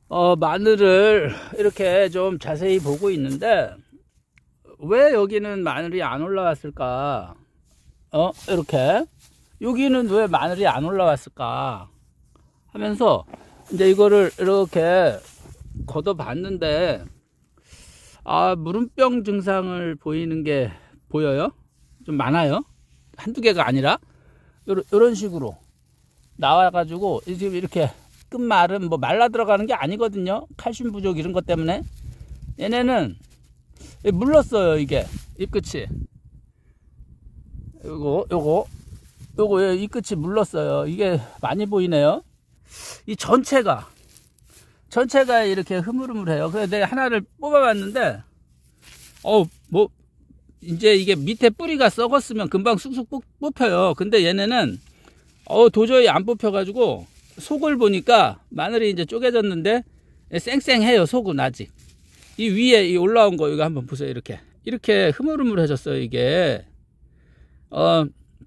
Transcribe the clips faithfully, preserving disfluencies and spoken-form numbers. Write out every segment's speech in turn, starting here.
어, 마늘을 이렇게 좀 자세히 보고 있는데, 왜 여기는 마늘이 안 올라왔을까? 어, 이렇게. 여기는 왜 마늘이 안 올라왔을까? 하면서, 이제 이거를 이렇게 걷어 봤는데, 아, 무름병 증상을 보이는 게 보여요? 좀 많아요? 한두 개가 아니라, 요런, 요런 식으로 나와가지고, 지금 이렇게 끝말은 뭐 말라 들어가는 게 아니거든요. 칼슘 부족 이런 것 때문에. 얘네는 물렀어요, 이게. 잎끝이. 요거, 요거, 요거, 이 끝이 물렀어요. 이게 많이 보이네요. 이 전체가, 전체가 이렇게 흐물흐물해요. 그래서 내가 하나를 뽑아봤는데, 어, 뭐, 이제 이게 밑에 뿌리가 썩었으면 금방 쑥쑥 뽑혀요. 근데 얘네는, 어, 도저히 안 뽑혀가지고, 속을 보니까 마늘이 이제 쪼개졌는데, 쌩쌩해요, 속은 아직. 이 위에 이 올라온 거, 이거 한번 보세요, 이렇게. 이렇게 흐물흐물해졌어요, 이게. 어,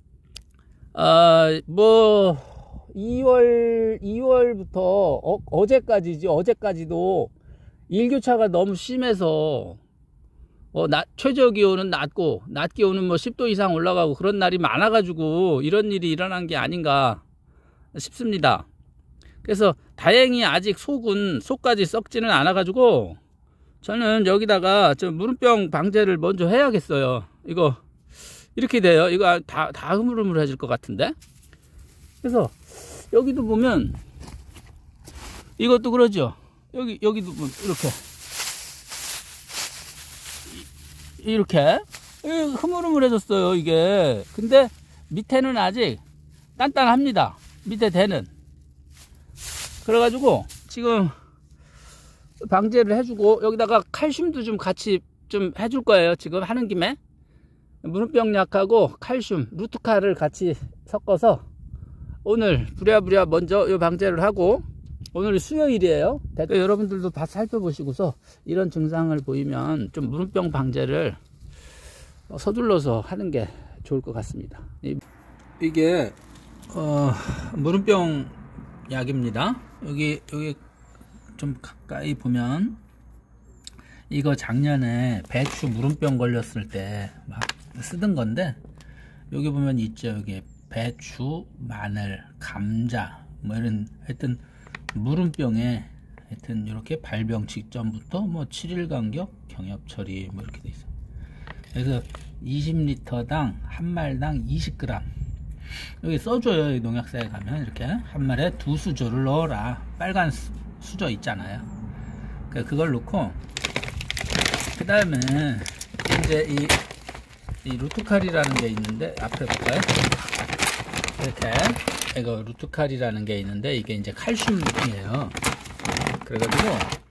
어, 뭐, 이월, 이월부터, 어, 어제까지지, 어제까지도 일교차가 너무 심해서, 어, 낮, 최저 기온은 낮고, 낮 기온은 뭐 십 도 이상 올라가고 그런 날이 많아가지고 이런 일이 일어난 게 아닌가 싶습니다. 그래서 다행히 아직 속은, 속까지 썩지는 않아가지고, 저는 여기다가 저 무름병 방제를 먼저 해야겠어요. 이거, 이렇게 돼요. 이거 다, 다 흐물흐물해질 것 같은데. 그래서, 여기도 보면, 이것도 그러죠. 여기, 여기도 보면, 이렇게. 이렇게. 흐물흐물해졌어요, 이게. 근데, 밑에는 아직 단단합니다. 밑에 대는. 그래가지고, 지금, 방제를 해주고, 여기다가 칼슘도 좀 같이 좀 해줄 거예요. 지금 하는 김에. 무름병 약하고 칼슘, 루트칼을 같이 섞어서 오늘 부랴부랴 먼저 이 방제를 하고, 오늘 수요일이에요. 여러분들도 다 살펴보시고서 이런 증상을 보이면 좀 무름병 방제를 서둘러서 하는 게 좋을 것 같습니다. 이게 어, 무름병 약입니다. 여기 여기 좀 가까이 보면 이거 작년에 배추 무름병 걸렸을 때 막 쓰던 건데, 여기 보면 있죠. 여기 배추, 마늘, 감자 뭐 이런 하여튼 무름병에 하여튼 이렇게 발병 직전부터 뭐 칠 일 간격 경협 처리 뭐 이렇게 돼 있어요. 그래서 이십 리터당 한 말당 이십 그램 여기 써줘요. 농약사에 가면 이렇게 한 말에 두 수저를 넣어라. 빨간 수, 수저 있잖아요. 그걸 넣고, 그 다음에 이제 이, 이 루트칼이라는 게 있는데, 앞에 볼까요? 이렇게 이거 루트칼이라는 게 있는데, 이게 이제 칼슘이에요. 그래가지고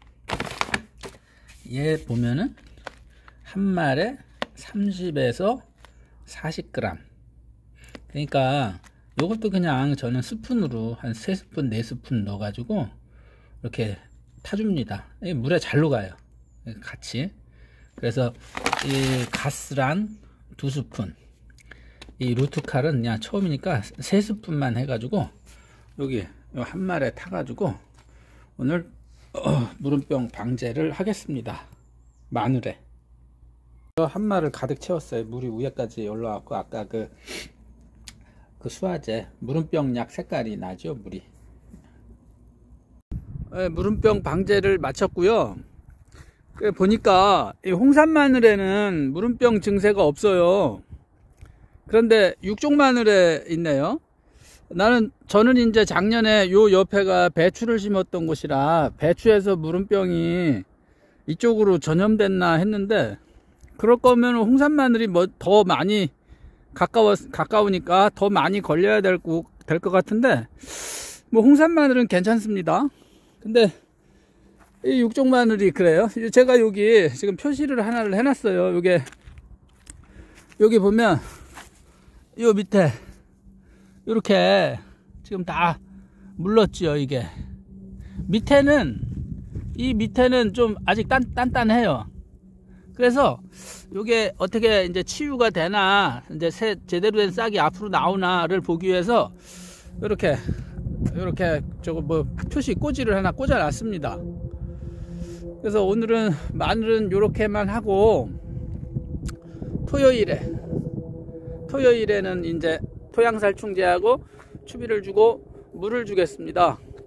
얘 보면은 한 말에 삼십에서 사십 그램. 그러니까 요것도 그냥 저는 스푼으로 한 세 스푼 네 스푼 넣어가지고 이렇게 타줍니다. 물에 잘 녹아요, 같이. 그래서 이 가스란 두 스푼, 이 루트칼은 그냥 처음이니까 세 스푼만 해가지고 여기 한 말에 타가지고 오늘 어, 무름병 방제를 하겠습니다. 마늘에 한 말을 가득 채웠어요. 물이 위에까지 올라왔고, 아까 그, 그 수화제 무름병 약 색깔이 나죠, 물이. 네, 무름병 방제를 마쳤고요. 보니까 이 홍산 마늘에는 무름병 증세가 없어요. 그런데 육종 마늘에 있네요. 나는 저는 이제 작년에 요 옆에가 배추를 심었던 곳이라 배추에서 무름병이 이쪽으로 전염됐나 했는데, 그럴 거면 홍산 마늘이 뭐 더 많이 가까워 가까우니까 더 많이 걸려야 될 될 것 같은데, 뭐 홍산 마늘은 괜찮습니다. 근데 이 육종 마늘이 그래요. 제가 여기 지금 표시를 하나를 해놨어요. 요게 여기 보면 요 밑에 이렇게 지금 다 물렀지요. 이게 밑에는, 이 밑에는 좀 아직 단, 단단해요. 그래서 요게 어떻게 이제 치유가 되나, 이제 새, 제대로 된 싹이 앞으로 나오나를 보기 위해서 이렇게 이렇게 저거 뭐 표시 꽂이를 하나 꽂아 놨습니다. 그래서 오늘은 마늘은 요렇게만 하고, 토요일에 토요일에는 이제 토양살충제하고 추비를 주고 물을 주겠습니다.